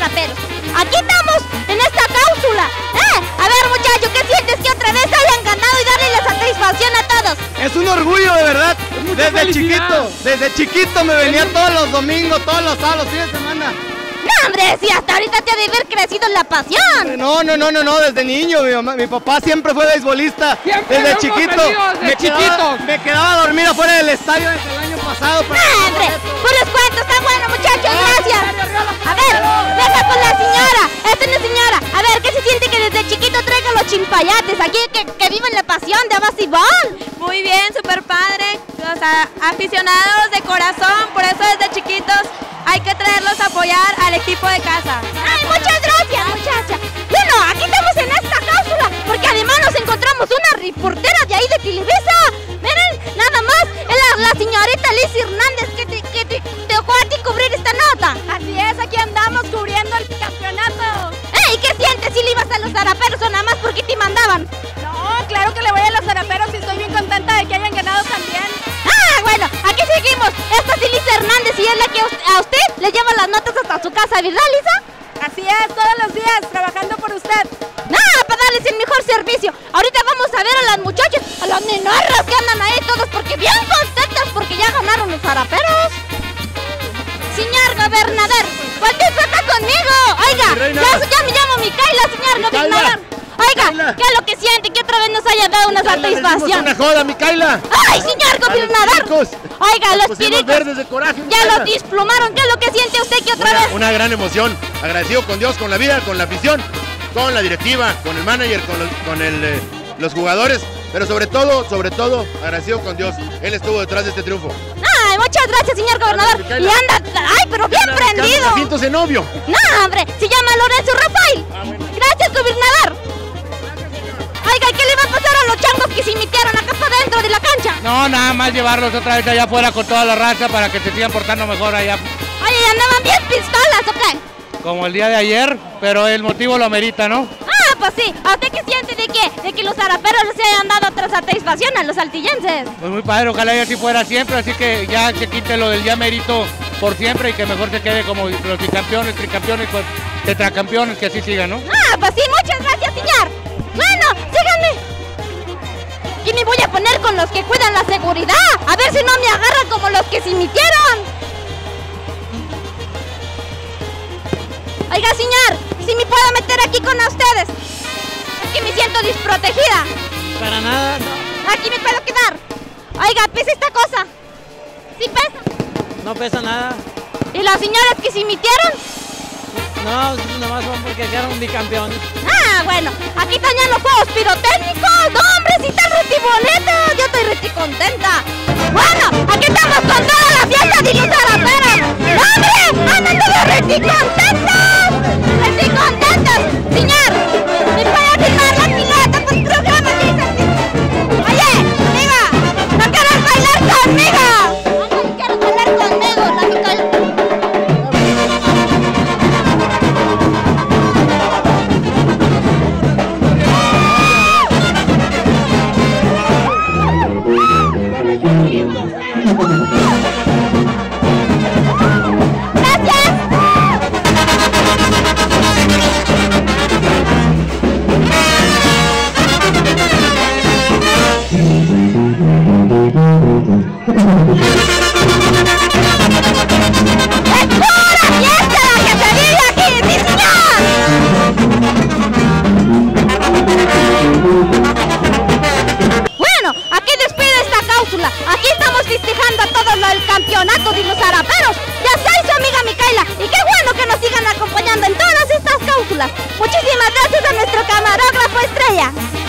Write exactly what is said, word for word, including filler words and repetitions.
zaraperos. Aquí estamos, en esta cápsula. Eh, a ver, muchachos, ¿qué sientes que otra vez hayan ganado y darle la satisfacción a todos? Es un orgullo, de verdad. Desde felicidad. chiquito, desde chiquito me venía todos los domingos, todos los sábados, fines de semana. No, hombre, si hasta ahorita te ha de haber crecido la pasión. No, no, no, no, no, desde niño, mi, mamá, mi papá siempre fue beisbolista. Siempre desde lo hemos chiquito. tenido desde me, quedaba, chiquitos. me quedaba a dormir afuera del estadio desde el año pasado. para- No, hombre, pues les cuento, está bueno, muchachos, gracias. A ver, deja con la señora, esta es la señora. A ver, ¿qué se siente que desde chiquito traigan los chimpayates aquí, que, que viven la pasión de basibol? Muy bien, súper padre, o sea, aficionados de corazón, por eso desde chiquitos hay que traerlos a apoyar al equipo de casa. Ay, muchas gracias, muchacha. Bueno, aquí estamos en esta cápsula, porque además nos encontramos una reportera de ahí de Televisa. Miren, nada más, es la, la señorita Liz Hernández que te, que te tocó a ti cubrir esta nota. Así es, aquí andamos cubriendo el campeonato. Ey, ¿qué sientes si le ibas a los zaraperos o nada más porque te mandaban? No, claro que le voy a los zaraperos y estoy bien contenta de que hayan ganado también. Ah, bueno, aquí seguimos. Esta es Liz Hernández y es la que a usted le lleva las notas hasta su casa, ¿verdad, Lisa? Así es, todos los días, trabajando por usted. Nada, para darles el mejor servicio. Ahorita vamos a ver a las muchachas, a las nenarras que andan ahí todos porque bien contentas porque ya ganaron los zaraperos. Señor gobernador, participa conmigo. Oiga, ya, ya me llamo Micaela, señor Micaela. gobernador. Oiga, Micaela. ¿qué es lo que siente? Que otra vez nos haya dado una satisfacción. Una joda, Micaela. ¡Ay, señor gobernador! Oiga, los Pusimos piritos verdes de coraje. ya Micaela. los desplumaron. ¿Qué es lo que siente usted que otra Una, vez? una gran emoción, agradecido con Dios, con la vida, con la afición, con la directiva, con el manager, con, los, con el, eh, los jugadores, pero sobre todo, sobre todo, agradecido con Dios. Él estuvo detrás de este triunfo. Ay, muchas gracias, señor gobernador. Y Micaela. anda, ay, pero bien prendido. Siento ese novio. No, hombre, se llama Lorenzo Rafael. Gracias, gobernador. Oiga, ¿qué le va a pasar a los changos que se emitieron acá para dentro de la cancha? No, nada más llevarlos otra vez allá afuera con toda la raza para que se sigan portando mejor allá, Oye, ¿andaban bien pistolas o qué? como el día de ayer, pero el motivo lo amerita, ¿no? Ah, pues sí. ¿A usted qué siente de qué? De que los zaraperos les hayan dado otra satisfacción a los saltillenses. Pues muy padre, ojalá y así fuera siempre, así que ya se quite lo del día mérito por siempre y que mejor se quede como los tricampeones, tricampeones, pues, tetracampeones, que así sigan, ¿no? Ah, pues sí, muchas gracias, señor. Bueno, síganme. Y me voy a poner con los que cuidan la seguridad. A ver si no me agarran como los que se emitieron. Oiga, señor, si me puedo meter aquí con ustedes. Es que me siento desprotegida. Para nada, no. Aquí me puedo quedar. Oiga, pesa esta cosa. ¿Sí pesa? No pesa nada. ¿Y las señoras que se emitieron? No, nomás son porque quedaron bicampeones. Ah, bueno, aquí están ya los juegos pirotécnicos. No, hombre, si están reti bonitos. Yo estoy reti contenta. Bueno, aquí estamos con toda la fiesta de los zaraperos. ¡No, hombre! ¡Andan todos reti contentos! ¡Reti contentos! Señor, ¿me puede firmar la pilota por el programa? Dice. Oye, amiga, ¿no quieres bailar conmigo? No, quiero bailar conmigo, la Micaela. Aquí estamos festejando a todos lo del campeonato de los zaraperos. Ya soy su amiga Micaela y qué bueno que nos sigan acompañando en todas estas cápsulas. Muchísimas gracias a nuestro camarógrafo estrella.